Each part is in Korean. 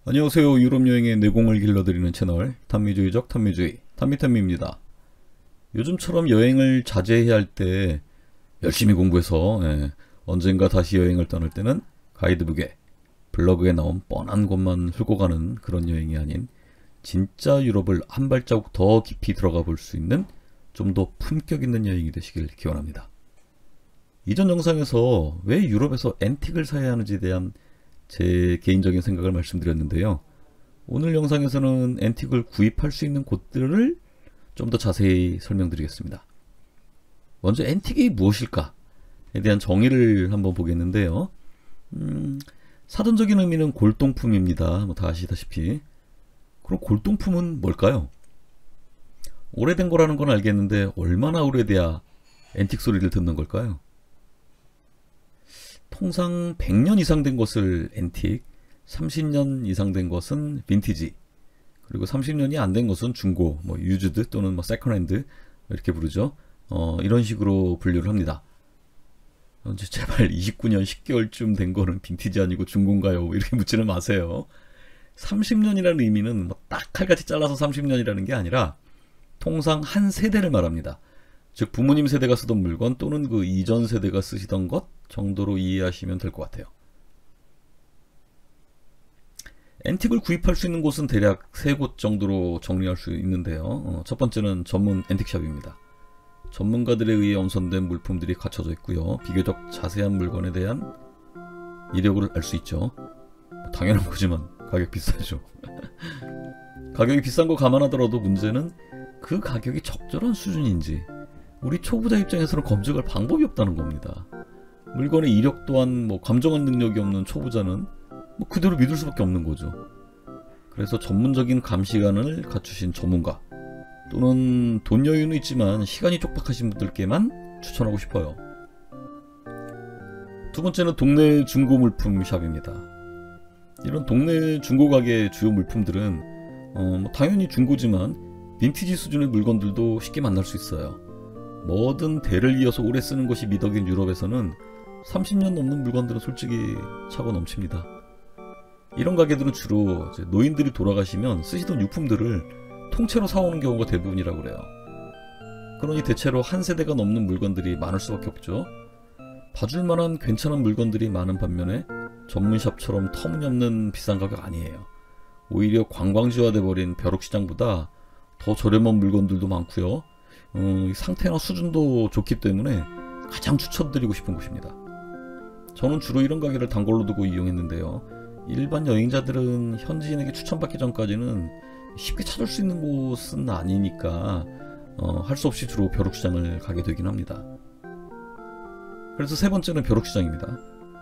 안녕하세요. 유럽여행의 내공을 길러드리는 채널 탐미주의적 탐미주의 탐미탐미입니다. 요즘처럼 여행을 자제해야 할 때 열심히 공부해서 언젠가 다시 여행을 떠날 때는 가이드북에 블로그에 나온 뻔한 곳만 훑고 가는 그런 여행이 아닌 진짜 유럽을 한 발자국 더 깊이 들어가 볼 수 있는 좀 더 품격 있는 여행이 되시길 기원합니다. 이전 영상에서 왜 유럽에서 앤틱을 사야 하는지에 대한 제 개인적인 생각을 말씀드렸는데요. 오늘 영상에서는 앤틱을 구입할 수 있는 곳들을 좀 더 자세히 설명드리겠습니다. 먼저 앤틱이 무엇일까에 대한 정의를 한번 보겠는데요. 사전적인 의미는 골동품입니다. 다 아시다시피. 그럼 골동품은 뭘까요? 오래된 거라는 건 알겠는데 얼마나 오래돼야 앤틱 소리를 듣는 걸까요? 통상 100년 이상 된 것을 앤틱, 30년 이상 된 것은 빈티지, 그리고 30년이 안 된 것은 중고, 유즈드 또는 세컨핸드 이렇게 부르죠. 이런 식으로 분류를 합니다. 제발 29년 10개월쯤 된 거는 빈티지 아니고 중고인가요? 이렇게 묻지는 마세요. 30년이라는 의미는 딱 칼같이 잘라서 30년이라는 게 아니라 통상 한 세대를 말합니다. 즉 부모님 세대가 쓰던 물건 또는 그 이전 세대가 쓰시던 것 정도로 이해하시면 될 것 같아요. 앤틱을 구입할 수 있는 곳은 대략 3곳 정도로 정리할 수 있는데요. 첫 번째는 전문 앤틱샵입니다. 전문가들에 의해 엄선된 물품들이 갖춰져 있고요. 비교적 자세한 물건에 대한 이력을 알 수 있죠. 당연한 거지만 가격 비싸죠. 가격이 비싼 거 감안하더라도 문제는 그 가격이 적절한 수준인지 우리 초보자 입장에서는 검증할 방법이 없다는 겁니다. 물건의 이력 또한 감정한 능력이 없는 초보자는 그대로 믿을 수밖에 없는 거죠. 그래서 전문적인 감시관을 갖추신 전문가 또는 돈 여유는 있지만 시간이 촉박하신 분들께만 추천하고 싶어요. 두 번째는 동네 중고 물품 샵입니다. 이런 동네 중고 가게 주요 물품들은 당연히 중고지만 빈티지 수준의 물건들도 쉽게 만날 수 있어요. 뭐든 대를 이어서 오래 쓰는 것이 미덕인 유럽에서는 30년 넘는 물건들은 솔직히 차고 넘칩니다. 이런 가게들은 주로 노인들이 돌아가시면 쓰시던 유품들을 통째로 사오는 경우가 대부분이라고 그래요. 그러니 대체로 한 세대가 넘는 물건들이 많을 수밖에 없죠. 봐줄만한 괜찮은 물건들이 많은 반면에 전문샵처럼 터무니없는 비싼 가격 아니에요. 오히려 관광지화돼 버린 벼룩시장보다 더 저렴한 물건들도 많고요. 상태나 수준도 좋기 때문에 가장 추천드리고 싶은 곳입니다. 저는 주로 이런 가게를 단골로 두고 이용했는데요. 일반 여행자들은 현지인에게 추천받기 전까지는 쉽게 찾을 수 있는 곳은 아니니까 할 수 없이 주로 벼룩시장을 가게 되긴 합니다. 그래서 세 번째는 벼룩시장입니다.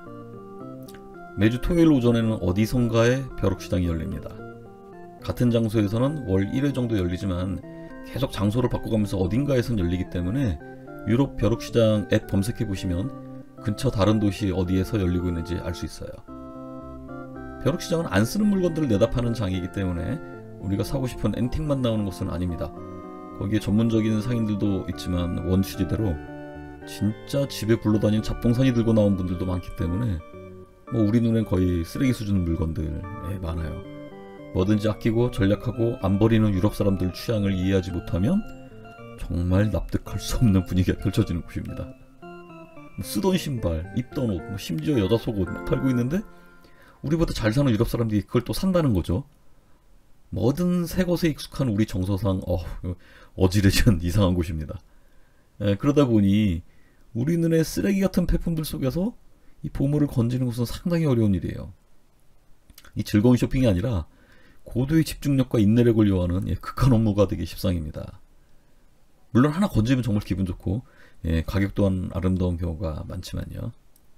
매주 토요일 오전에는 어디선가에 벼룩시장이 열립니다. 같은 장소에서는 월 1회 정도 열리지만 계속 장소를 바꿔가면서 어딘가에선 열리기 때문에 유럽 벼룩시장 앱 검색해보시면 근처 다른 도시 어디에서 열리고 있는지 알 수 있어요. 벼룩시장은 안 쓰는 물건들을 내다 파는 장이기 때문에 우리가 사고 싶은 앤틱만 나오는 곳은 아닙니다. 거기에 전문적인 상인들도 있지만 원취지대로 진짜 집에 굴러다니는 잡동사니 들고 나온 분들도 많기 때문에 우리 눈엔 거의 쓰레기 수준 물건들 많아요. 뭐든지 아끼고 전략하고 안 버리는 유럽 사람들 취향을 이해하지 못하면 정말 납득할 수 없는 분위기가 펼쳐지는 곳입니다. 쓰던 신발, 입던 옷, 심지어 여자 속옷 막 팔고 있는데 우리보다 잘 사는 유럽 사람들이 그걸 또 산다는 거죠. 뭐든 새 것에 익숙한 우리 정서상 어지러진 이상한 곳입니다. 그러다 보니 우리 눈에 쓰레기 같은 폐품들 속에서 이 보물을 건지는 것은 상당히 어려운 일이에요. 이 즐거운 쇼핑이 아니라 고도의 집중력과 인내력을 요하는 극한 업무가 되기 십상입니다. 물론 하나 건지면 정말 기분 좋고 가격 또한 아름다운 경우가 많지만요.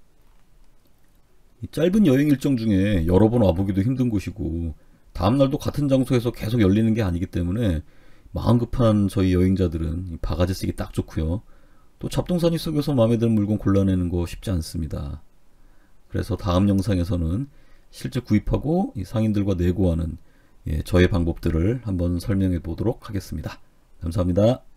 이 짧은 여행 일정 중에 여러 번 와보기도 힘든 곳이고 다음날도 같은 장소에서 계속 열리는 게 아니기 때문에 마음 급한 저희 여행자들은 바가지 쓰기 딱 좋고요. 또 잡동사니 속에서 마음에 드는 물건 골라내는 거 쉽지 않습니다. 그래서 다음 영상에서는 실제 구입하고 이 상인들과 내고하는 저의 방법들을 한번 설명해 보도록 하겠습니다. 감사합니다.